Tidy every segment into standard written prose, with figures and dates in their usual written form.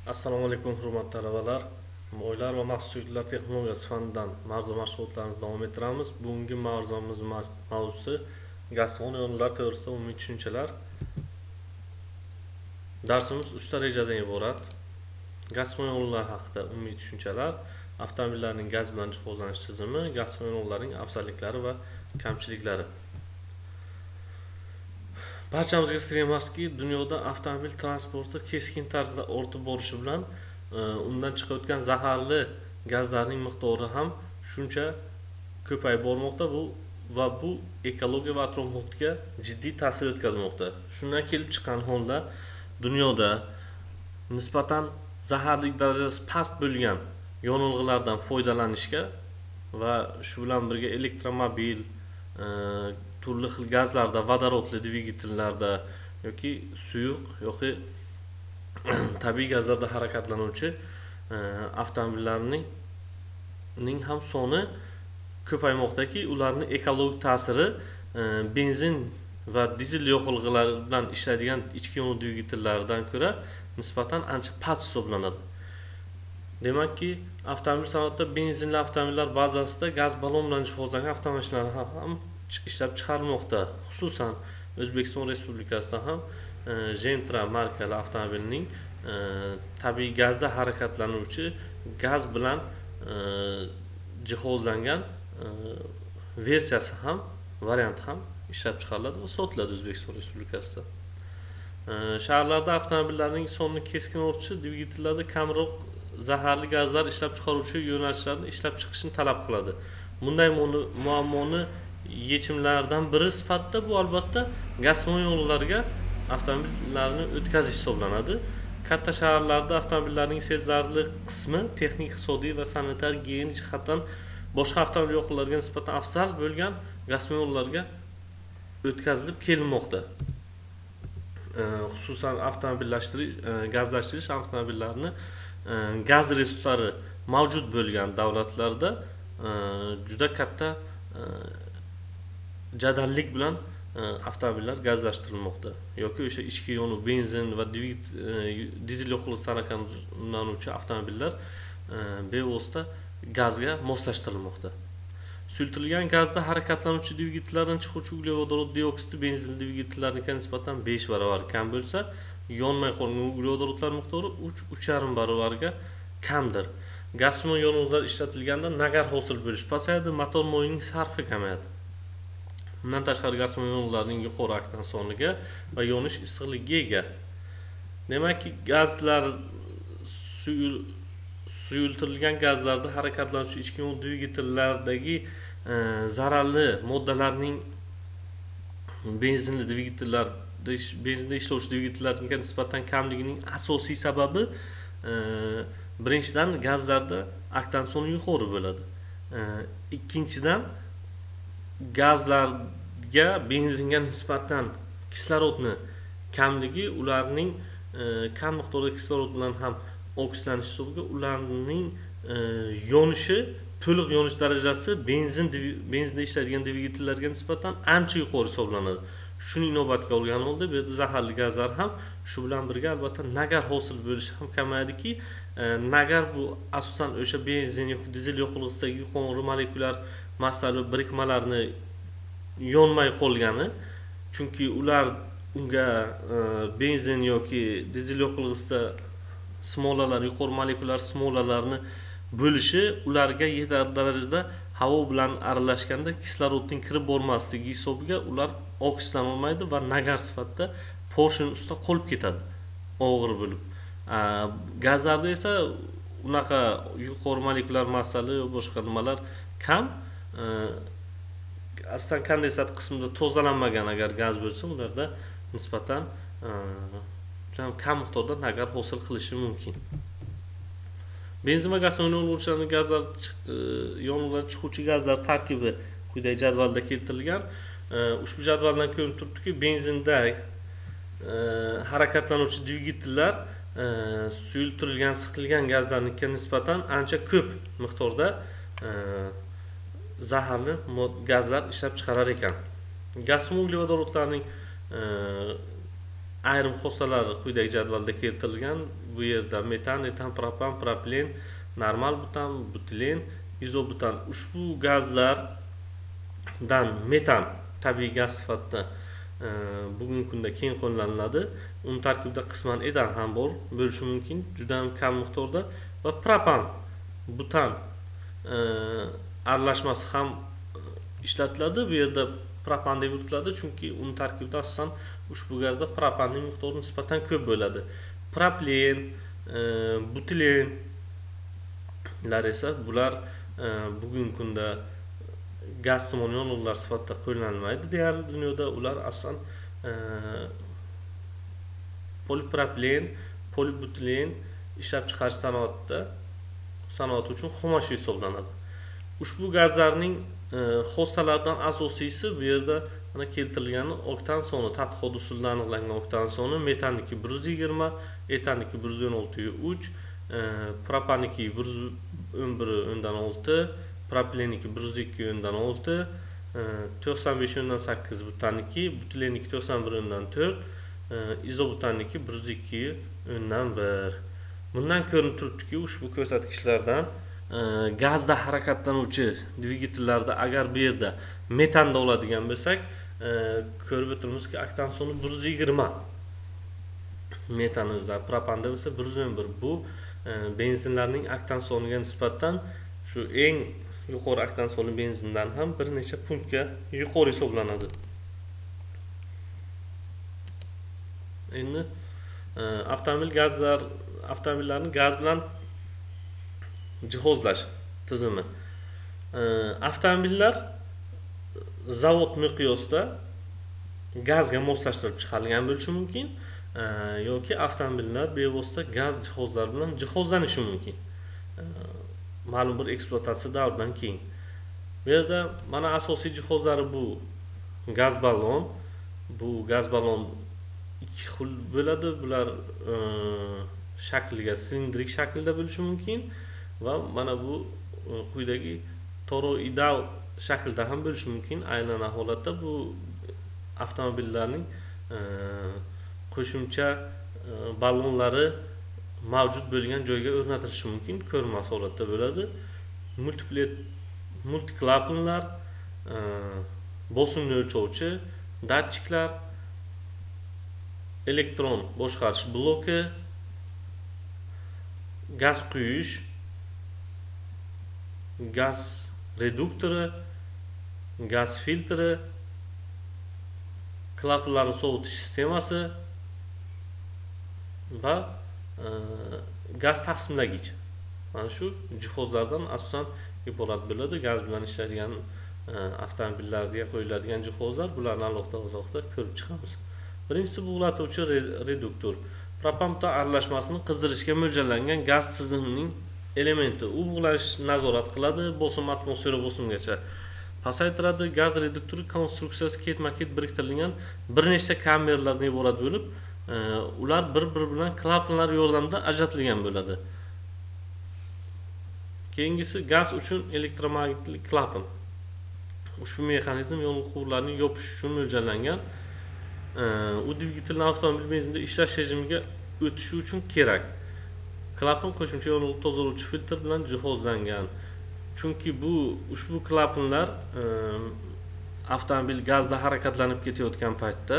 Assalomu alaykum hurmatli talabalar. Mo'ylar va mahsulotlar texnologiyasi fanidan mavzu mashg'ulotlarimizni davom ettiramiz. Bugungi mavzumiz mavzusi gazon yo'llar to'g'risida umumiy tushunchalar. Darsimiz 3 ta rejadan iborat. Gazon yo'llar haqida umumiy tushunchalar, avtomobillarning gaz bilan jihozlanish tizimi, gazon yo'llarining afzalliklari va kamchiliklari. Barchamizga sir emaski, dunyoda avtomobil transporti keskin tarzda ortib borishi bilan undan chiqayotgan zaharli gazlarning miqdori ham shuncha ko'payib bormoqda. Bu ekologiya va atrof muhitga jiddiy ta'sir o'tkazmoqda. Shundan kelib chiqqan holda dunyoda nisbatan zaharlik darajasi past bo'lgan yonilg'ilardan foydalanishga va shu bilan birga elektromobil, turli xil gazlarda, vodorodli dvigatellarda yoki suyuq yoki tabiiy gazlarda harakatlanuvchi avtomobillarning ham soni ko'paymoqdaki, ularning ekologik ta'siri benzin va dizel yoqilg'ilari bilan ishlaydigan ichki yo'l dvigatellardan ko'ra nisbatan ancha past hisoblanadi. Demakki, avtomobil sanoatida benzinli avtomobillar bazasida gaz ballon bilan jihozlangan avtomashinalar ham ishlab chiqarilmoqda. Xususan O'zbekiston Respublikasida ham Gentra markali avtomobilning tabiiy gazda harakatlanuvchi gaz bilan jihozlangan versiyasi ham, varianti ham ishlab chiqariladi va sotiladi O'zbekiston Respublikasida. Shaharlarda avtomobillarning sonini keskin ortishi dvigatellarda kamroq zaharli gazlar ishlab chiqaruvchi yo'nalishlarni ishlab chiqishni talab qiladi. Bunday muammoni yechimlardan biri sifatida bu albatta gazon yo'llariga avtomobillarni o'tkazish hisoblanadi. Katta shaharlarda avtomobillarning sezilarli qismi texnik, iqtisodiy va sanitar gigiyenik jihatdan boshqa avtomobil yo'llariga nisbatan afzal bo'lgan gazon yo'llariga o'tkazilib kelinmoqda. Xususan gazlashtirish avtomobillarni gaz resurslari mavjud bo'lgan davlatlarda juda katta jadallik bilan avtomobillar gazlashtirilmoqda yoki o'sha ichki yo'l benzin va dizel yoqilg'isi harakatlanuvchi avtomobillar bevosita gazga moslashtirilmoqda. Suyultirilgan gazda harakatlanuvchi dvigatellardan chiquvchi uglevodorod dioksidi benzinli dvigatellarga nisbatan 5 barobar kam bo'lsa, yonmay qolgan uglevodorodlar miqdori 3,5 barobarga kamdir. Gazon yonilg'ilar ishlatilganda nagar hosil bo'lishi pasayadi, motor moyning sarfi kamayadi. Bundan tashqari gazon yonilg'ilarining yuqori oktan soniga va yonish issiqligiga ega. Demakki, gazlar suyultirilgan gazlarda harakatlanuvchi ichki yo'l dvigatellardagi zararli moddalarning benzinda ishlovchi dvigatellarga nisbatan kamligining asosiy sababi birinchidan gazlarda oktan soni yuqori bo'ladi. Ikkinchidan gazlarga benzinga nisbatan kislorodni kamligi ularning kam miqdorda kislorod bilan ham oksidlanish hisobiga ularning yonishi, to'liq yonish darajasi benzinda ishlaydigan dvigatellarga nisbatan ancha yuqori hisoblanadi. Shuni inobatga olgan holda bu yerda zaharli gazlar ham shu bilan birga albatta nagar hosil bo'lishi ham kamayadiki, nagar bu asosan o'sha benzin yoki dizel yoqilg'isidagi yuqori molekulyar massalar birikmalarni yonmay qolgani, chunki ular unga benzin yoki dizel yoqilg'isida smolalar, yuqori molekulyar smolalarni bo'lishi ularga yetarli darajada havo bilan aralashganda kislorodning kirib bormasligi hisobiga ular oksidlanolmaydi va nagar sifatida porshin ustida qolib ketadi, og'ir bo'lib. Gazlarda esa unaqa yuqori molekulyar massali va boshqa nimalar kam. Aslida kondensat qismida tozalanmagan agar gaz bo'lsa, ularda nisbatan kam miqdorda nagar hosil qilishi mumkin. Benzin va gazon yo'llovchilarning yonilg'ilar chiquvchi gazlar tarkibi quyidagi jadvalda keltirilgan. Ushbu jadvaldan ko'rinib turibdiki, benzinda harakatlanuvchi dvigatellar suyultirilgan, siqilgan gazlarga nisbatan ancha ko'p miqdorda zaharli gazlar ishlab chiqarar ekan. Gazon uglevodorodlarning ayrim xossalari quyidagi jadvalda keltirilgan. Bu yerda metan, etan, propan, propilen, normal butan, butilen, izobutan. Ushbu gazlardan metan tabiiy gaz sifatida bugungi kunda keng qo'llaniladi. Uning tarkibida qisman etan ham bor bo'lishi mumkin, juda ham kam miqdorda, va propan, butan aralashmasi ham ishlatiladi. Bu yerda propan deb yuritiladi, chunki uning tarkibida asosan ushbu gazda propanning miqdori nisbatan ko'p bo'ladi. Propilen, butilenlar esa bular bugungi kunda gaz simon yonilg'ilar sifatida qo'llanilmaydi. Deyarli dunyoda ular asosan polipropilen, polibutilen ishlab chiqarish sanoati uchun xomashyo hisoblanadi. Ushbu gazlarning xossalaridan asosiysi bu yerda mana keltirilgani oktan soni, tadqiqot usulida aniqlangan oktan soni. Metanniki 120, etanniki 116.3, propanniki 111.6, propilenniki 102.6, 95.8 butanniki, butilenniki 91.4, izobutanniki 102.1. Bundan ko'rinib turibdiki, ushbu ko'rsatkichlardan gazda harakatlanuvchi dvigatellarda agar bu yerda metanda oladigan bo'lsak, ko'rib o'tiramizki, oktan soni 120. Metan o'zida, propanda bo'lsa 111. Bu benzinlarning oktan soniga nisbatan shu eng yuqori oktan sonli benzindan ham bir necha punktga yuqori hisoblanadi. Endi avtomobillarni gaz bilan jihozlash tizimi. Avtomobillar zavod miqyosida gazga moslashtirib chiqarilgan bo'lishi mumkin, yoki avtomobillar bevosita gaz jihozlari bilan jihozlanishi mumkin. Ma'lum bir ekspluatatsiya davridan keyin. Bu yerda mana asosiy jihozlari bu gaz ballon. Bu gaz ballon ikki xil bo'ladi. Bular shakliga silindrik shaklda bo'lishi mumkin va mana bu quyidagi toroidal shaklda ham bo'lishi mumkin. Aylana holatda bu avtomobillarning qo'shimcha ballonlari mavjud bo'lgan joyga o'rnatilishi mumkin. Ko'rinmas holatda bo'ladi. Multiklapanlar, bosimni o'lchovchi, datchiklar, elektron boshqarish bloki, gaz quyish, gaz reduktori, gaz filtri, klapanlarni sovutish sistemasi va gaz taqsimlagich. Mana shu jihozlardan asosan iborat bo'ladi. Gaz bilan ishlaydigan avtomobillarga qo'yiladigan jihozlar, bularni alohida ko'rib chiqamiz. Birinchisi bug'latuvchi reduktor. Propan-butan aralashmasini qizdirishga mo'ljallangan gaz tizimining elementi. U bug'lanishni nazorat qiladi, bosim atmosfera bosimigacha pasaytiradi. Gaz reduktori konstruksiyasi ketma-ket biriktirilgan bir nechta kameralardan iborat bo'lib, ular bir-biri bilan klapanlar yordamida ajratilgan bo'ladi. Keyingisi gaz uchun elektromagnitlik klapan. Ushbu mexanizm yong'in quvurlarini yopish uchun mo'ljallangan. U dvigatelning avtomobil benzinda ishlash rejimiga o'tishi uchun kerak. Klapan qo'shimcha yong'in tozalovchi filtr bilan jihozlangan. Chunki ushbu klapanlar avtomobil gazda harakatlanib ketayotgan paytda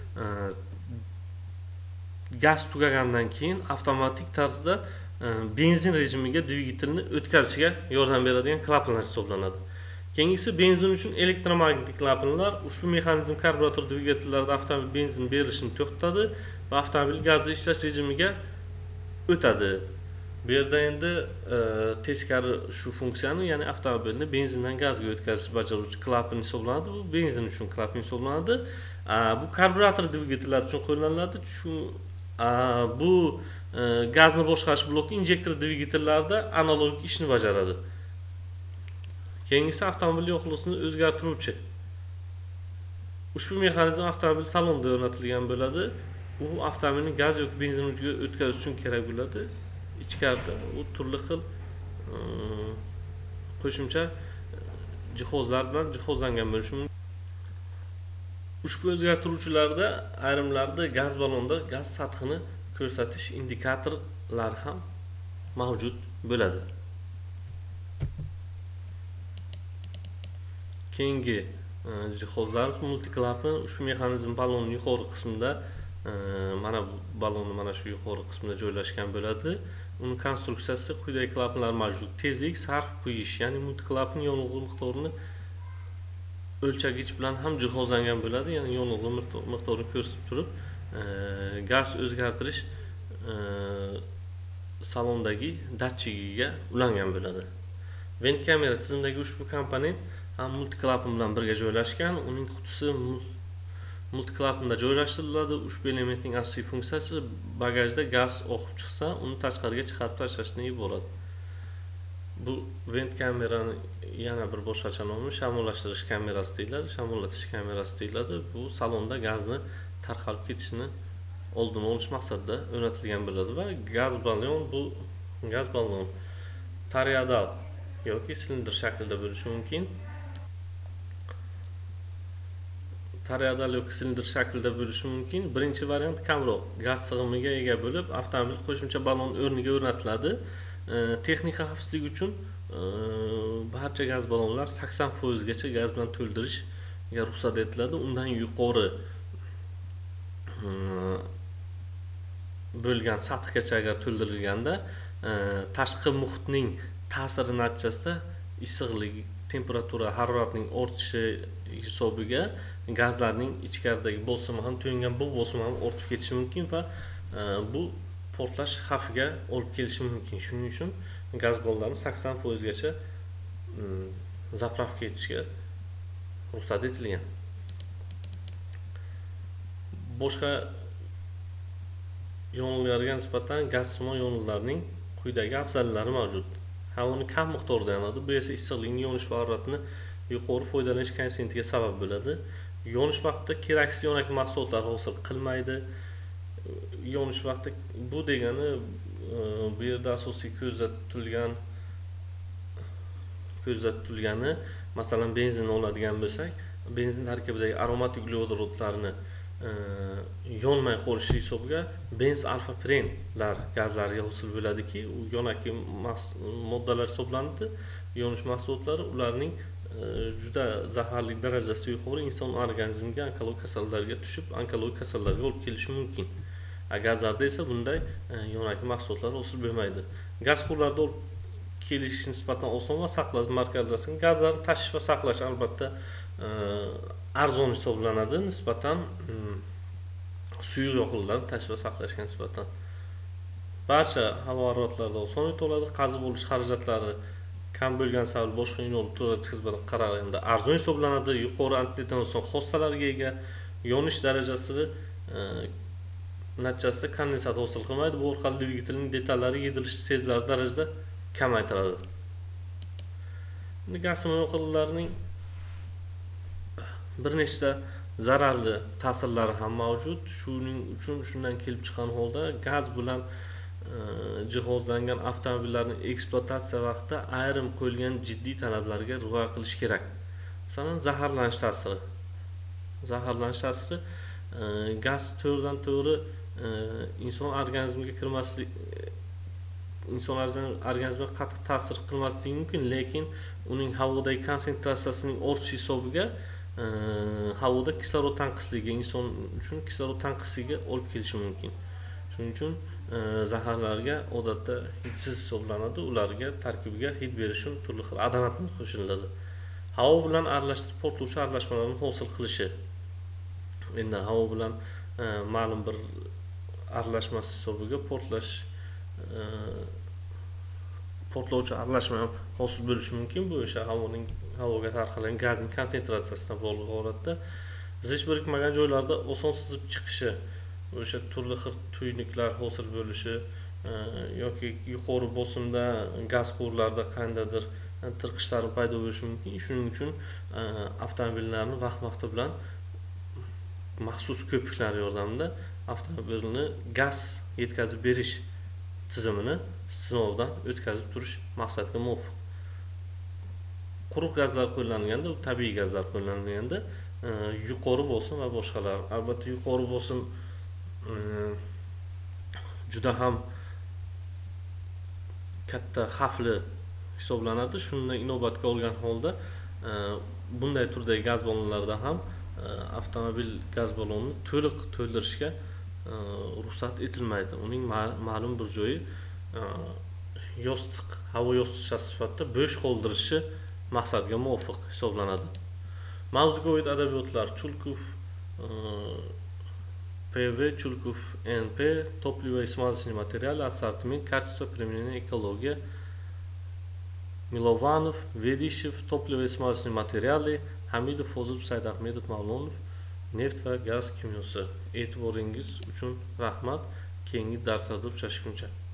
gaz tugagandan keyin avtomatik tarzda benzin rejimiga dvigatelni o'tkazishga yordam beradigan klapanlar hisoblanadi. Keyingisi benzin uchun elektromagnitlik klapanlar. Ushbu mexanizm karburator dvigatellarida avtomobil benzin berilishini to'xtatadi va avtomobil gazda ishlash rejimiga o'tadi. Bu yerda endi teskari shu funksiyani, ya'ni avtomobilni benzindan gazga o'tkazishni bajaruvchi klapan hisoblanadi. Bu benzin uchun klapan hisoblanadi. Bu karburator dvigatellar uchun qo'llaniladi. Bu gazni boshqarish bloki injektor dvigatellarida analogik ishni bajaradi. Keyingisi avtomobil yoqilg'isini o'zgartiruvchi. Ushbu mexanizm avtomobil salonida o'rnatilgan bo'ladi. U avtomobilni gaz yoki benzin uchiga o'tkazish uchun kerak bo'ladi. Ichkarida u turli xil qo'shimcha jihozlar bilan jihozlangan bo'lishi mumkin. Ushbu o'zgartiruvchilarda ayrimlarida gaz ballonda gaz sathini ko'rsatish indikatorlari ham mavjud bo'ladi. Keyingi jihozlarimiz multiklapan. Ushbu mexanizm ballonning yuqori qismida mana bu ballonni mana shu yuqori qismida joylashgan bo'ladi. Uning konstruksiyasi quyidagi klapanlar mavjud. Tezlik, sarf quyish, ya'ni multiklapan yonilg'i miqdorini o'lchagich bilan ham jihozlangan bo'ladi. Ya'ni yonilg'i miqdorini ko'rsatib turib, gaz o'zgartirish salondagi datchigiga ulangan bo'ladi. Vent kamera tizimidagi ushbu komponent ham multiklapan bilan birga joylashgan. Uning qutisi multiklapanda joylashtiriladi. Ushbu elementning asosiy funksiyasi bagajda gaz oqib chiqsa, uni tashqariga chiqarib tashlashni iborat. Bu vent kamerani yana bir boshqacha nomi shamollashtirish kamerasi deyiladi, shamollatish kamerasi deyiladi. Bu salonda gazni tarqalib ketishini oldini olish maqsadida o'rnatilgan bo'ladi va gaz ballon toroidal yoki silindr shaklda bo'lishi mumkin. Toroidal yoki silindr shaklda bo'lishi mumkin. Birinchi variant kamroq, gaz sig'imiga ega bo'lib, avtomobil qo'shimcha ballon o'rniga o'rnatiladi. Texnika xavfsizligi uchun barcha gaz ballonlar 80% gacha gaz bilan to'ldirishga ruxsat etiladi. Undan yuqori bo'lgan sathgacha agar to'ldirilganda, tashqi muhitning ta'siri natijasida issiqlik, temperatura, haroratning ortishi hisobiga gazlarning ichkaridagi bosimi ham to'yingan bu bosim ham ortib ketishi mumkin va bu portlash xavfiga olib kelishi mumkin. Shuning uchun gaz ballonlarini 80% gacha zapravka etishga ruxsat etilgan. Boshqa yonilg'ilarga nisbatan gazsimon yonilg'ilarning quyidagi afzallari mavjud. Havoni kam miqdorda yonadi. Bu esa issiqlikning yonish haroratini yuqori foydalanish koeffitsiyentiga sabab bo'ladi. Yonish vaqtida keraksiz yonak mahsulotlar hosil qilmaydi. Yonish vaqti bu degani bu yerda asosiy ko'zda tutilgani masalan benzin oladigan bo'lsak, benzin tarkibidagi aromatik uglevodorodlarni yonmay qolishi hisobiga benz alfa prenlar gazlariga hosil bo'ladiki, u yonaki moddalar hisoblanadi. Yonish mahsulotlari ularning juda zaharli darajasi yuqori, inson organizmiga onkologik kasalliklarga tushib, onkologik kasalliklarga olib kelishi mumkin. Gazlarda esa bunday yonaki mahsulotlar hosil bo'lmaydi. Gaz quvurlarida olib kelish nisbatan oson va saqlash markazlashgan. Gazlarni tashish va saqlash albatta arzon hisoblanadi nisbatan suyuq yoqilg'ilarni tashish va saqlashga nisbatan. Barcha havo haroratlarida oson o'toladi. Qazib olish xarajatlari kam bo'lgan sabab boshqa yo'nalishlarga qaraganda arzon hisoblanadi. Yuqori antidetonatsion xossalarga ega, yonish darajasi natijasida kondensat hosil qilmaydi. Bu orqali dvigatelning detallari yedilishi sezilarli darajada kamaytiradi. Gazsimon yoqilg'ilarning bir nechta zararli ta'sirlari ham mavjud. Shuning uchun shundan kelib chiqqan holda gaz bilan jihozlangan avtomobillarning ekspluatatsiya vaqtida ayrim qo'yilgan jiddiy talablarga rioya qilish kerak. Masalan, zaharlanish ta'siri. Zaharlanish ta'siri gaz to'g'ridan to'g'ri inson organizmiga kirmaslik, inson organizmiga qattiq ta'sir qilmasligi mumkin, lekin uning havodagi konsentratsiyasining ortishi hisobiga havoda kislorod tanqisligi, inson uchun kislorod tanqisligiga olib kelishi mumkin. Shuning uchun zaharlarga odatda hidsiz hisoblanadi. Ularga tarkibiga hid berish uchun turli xil adomatlar qo'shiladi. Havo bilan aralashtirib portlovchi aralashmalarni hosil qilishi. Endi havo bilan ma'lum bir aralashmasi hisobiga portlovchi aralashma hosil bo'lishi mumkin. Bu esa havoga tarqalgan gazning konsentratsiyasidan bog'liq holatda zich birikmagan joylarda oson sizib chiqishi, o'sha turli xil tuynuqlar hosil bo'lishi yoki yuqori bosimda gaz quvurlarida qandaydir tirqishlar paydo bo'lishi mumkin. Shuning uchun avtomobillarni vaqt-vaqti bilan maxsus ko'piklar yordamida avtomobilni gaz yetkazib berish tizimini sinovdan o'tkazib turish maqsadga muvofiq. Quruq gazlar qo'llanilganda, tabiiy gazlar qo'llanilganda yuqori bo'lsin va boshqalar. Albatta yuqori bo'lsin juda ham katta xavfli hisoblanadi. Shuni inobatga olgan holda bunday turdagi gaz ballonlarida ham avtomobil gaz ballonini to'liq to'ldirishga ruxsat etilmaydi. Uning ma'lum bir joyi yostiq, havo yostiqchasi sifatida bo'sh qoldirishi maqsadga muvofiq hisoblanadi. Mavzuga oid adabiyotlar: Chulkov PV, Chulkov NP, топливо и смазочные материалы, ассортимент, качество, применение, экология. Milovanov, Vedishev, topливо и смазочные материалы, Hamidov, Fozilov, Saidahmedov, Mavlonov, neft va gaz kimyosi. E'tiboringiz uchun rahmat. Keyingi darslarda uchrashguncha.